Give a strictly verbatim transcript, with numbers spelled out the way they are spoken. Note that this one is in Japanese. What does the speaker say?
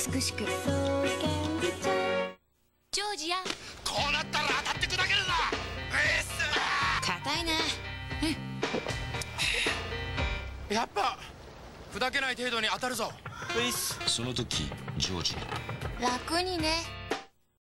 美しく。ジョージア。 こうなったら当たって砕けるな。えーっす。 硬いね。 やっぱ砕けない程度に当たるぞ。 その時ジョージ楽にね。